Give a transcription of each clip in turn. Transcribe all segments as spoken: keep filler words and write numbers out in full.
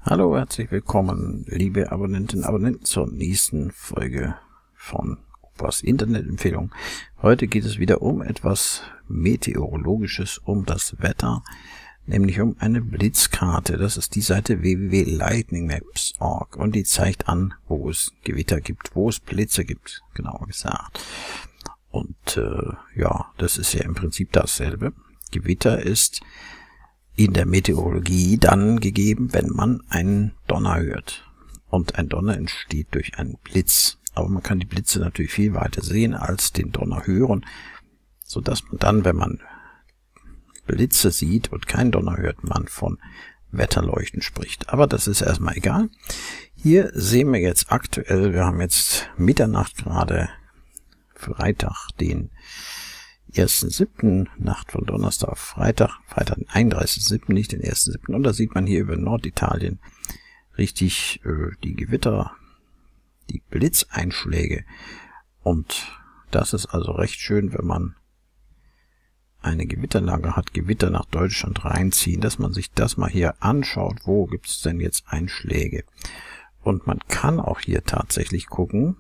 Hallo, herzlich willkommen, liebe Abonnentinnen und Abonnenten, zur nächsten Folge von Opas Internetempfehlung. Heute geht es wieder um etwas Meteorologisches, um das Wetter, nämlich um eine Blitzkarte. Das ist die Seite w w w punkt lightning maps punkt org und die zeigt an, wo es Gewitter gibt, wo es Blitze gibt, genauer gesagt. Und äh, ja, das ist ja im Prinzip dasselbe. Gewitter ist in der Meteorologie dann gegeben, wenn man einen Donner hört. Und ein Donner entsteht durch einen Blitz. Aber man kann die Blitze natürlich viel weiter sehen als den Donner hören, sodass man dann, wenn man Blitze sieht und keinen Donner hört, man von Wetterleuchten spricht. Aber das ist erstmal egal. Hier sehen wir jetzt aktuell, wir haben jetzt Mitternacht gerade, Freitag, den ersten siebten Nacht von Donnerstag auf Freitag, Freitag den einunddreißigsten siebten, nicht den ersten siebten Und da sieht man hier über Norditalien richtig äh, die Gewitter, die Blitzeinschläge. Und das ist also recht schön, wenn man eine Gewitterlage hat, Gewitter nach Deutschland reinziehen, dass man sich das mal hier anschaut, wo gibt es denn jetzt Einschläge. Und man kann auch hier tatsächlich gucken,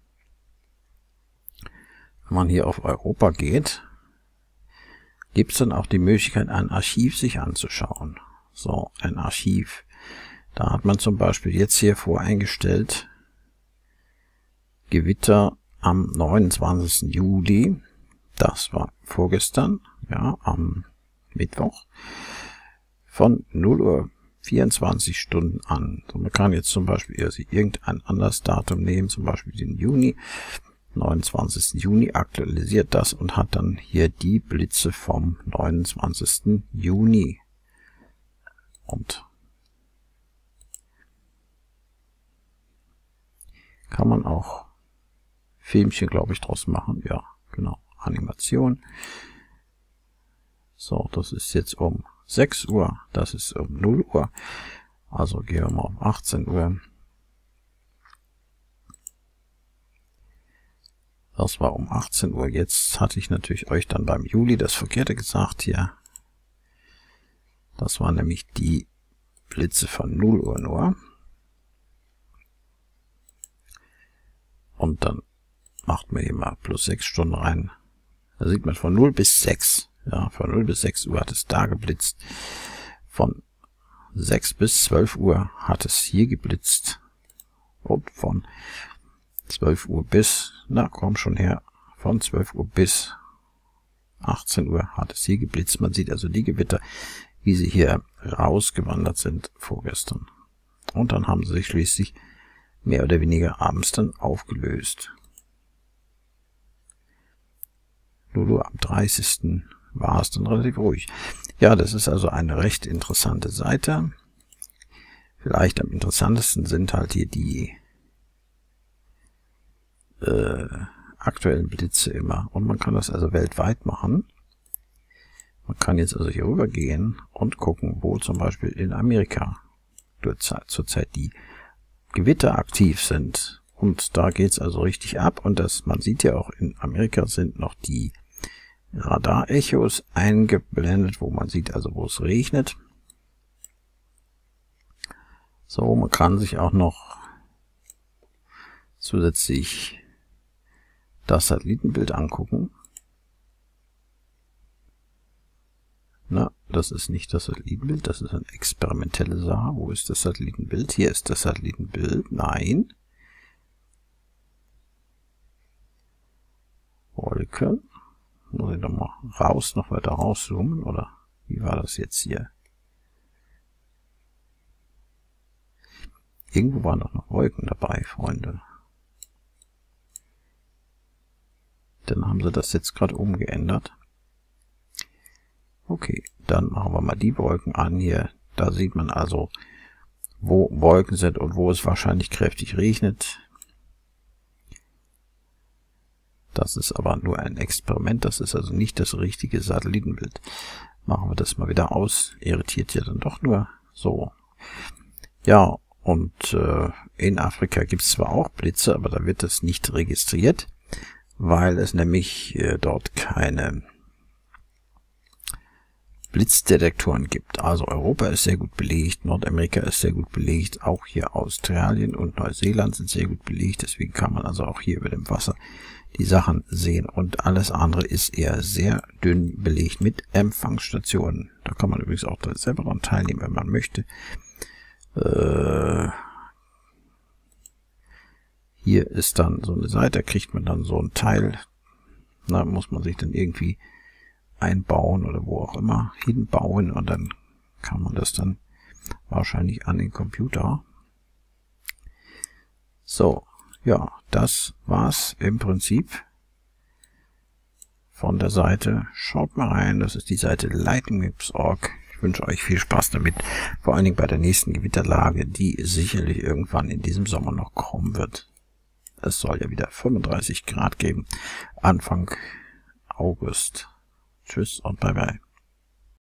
wenn man hier auf Europa geht, gibt es dann auch die Möglichkeit, ein Archiv sich anzuschauen. So, ein Archiv. Da hat man zum Beispiel jetzt hier voreingestellt, Gewitter am neunundzwanzigsten Juli. Das war vorgestern, ja, am Mittwoch, von null Uhr vierundzwanzig Stunden an. So, man kann jetzt zum Beispiel irgendein anderes Datum nehmen, zum Beispiel den Juni. neunundzwanzigsten Juni aktualisiert das und hat dann hier die Blitze vom neunundzwanzigsten Juni. Und kann man auch Filmchen, glaube ich, draus machen. Ja, genau. Animation. So, das ist jetzt um sechs Uhr. Das ist um null Uhr. Also gehen wir mal um achtzehn Uhr. Das war um achtzehn Uhr. Jetzt hatte ich natürlich euch dann beim Juli das Verkehrte gesagt hier. Das waren nämlich die Blitze von null Uhr nur. Und dann macht man hier mal plus sechs Stunden rein. Da sieht man von null bis sechs. Ja, von null bis sechs Uhr hat es da geblitzt. Von sechs bis zwölf Uhr hat es hier geblitzt. Und von zwölf Uhr bis, na komm schon her, von zwölf Uhr bis achtzehn Uhr hat es hier geblitzt. Man sieht also die Gewitter, wie sie hier rausgewandert sind vorgestern. Und dann haben sie sich schließlich mehr oder weniger abends dann aufgelöst. Nur am dreißigsten war es dann relativ ruhig. Ja, das ist also eine recht interessante Seite. Vielleicht am interessantesten sind halt hier die Äh, aktuellen Blitze immer. Und man kann das also weltweit machen. Man kann jetzt also hier rüber gehen und gucken, wo zum Beispiel in Amerika zurzeit die Gewitter aktiv sind. Und da geht es also richtig ab. Und das, man sieht ja auch, in Amerika sind noch die Radarechos eingeblendet, wo man sieht also, wo es regnet. So, man kann sich auch noch zusätzlich das Satellitenbild angucken. Na, das ist nicht das Satellitenbild, das ist eine experimentelle Sache. Wo ist das Satellitenbild? Hier ist das Satellitenbild. Nein. Wolken. Muss ich doch mal raus, noch weiter rauszoomen, oder wie war das jetzt hier? Irgendwo waren doch noch Wolken dabei, Freunde. Dann haben sie das jetzt gerade umgeändert. Okay, dann machen wir mal die Wolken an hier. Da sieht man also, wo Wolken sind und wo es wahrscheinlich kräftig regnet. Das ist aber nur ein Experiment, das ist also nicht das richtige Satellitenbild. Machen wir das mal wieder aus. Irritiert ja dann doch nur so. Ja, und äh, in Afrika gibt es zwar auch Blitze, aber da wird das nicht registriert, weil es nämlich äh, dort keine Blitzdetektoren gibt. Also Europa ist sehr gut belegt, Nordamerika ist sehr gut belegt, auch hier Australien und Neuseeland sind sehr gut belegt, deswegen kann man also auch hier über dem Wasser die Sachen sehen und alles andere ist eher sehr dünn belegt mit Empfangsstationen. Da kann man übrigens auch selber daran teilnehmen, wenn man möchte. Äh, hier ist dann so eine Seite, da kriegt man dann so ein Teil, da muss man sich dann irgendwie einbauen oder wo auch immer hinbauen und dann kann man das dann wahrscheinlich an den Computer. So, ja, das war's im Prinzip von der Seite. Schaut mal rein, das ist die Seite lightning maps punkt org. Ich wünsche euch viel Spaß damit, vor allen Dingen bei der nächsten Gewitterlage, die sicherlich irgendwann in diesem Sommer noch kommen wird. Es soll ja wieder fünfunddreißig Grad geben, Anfang August. Tschüss und bye bye.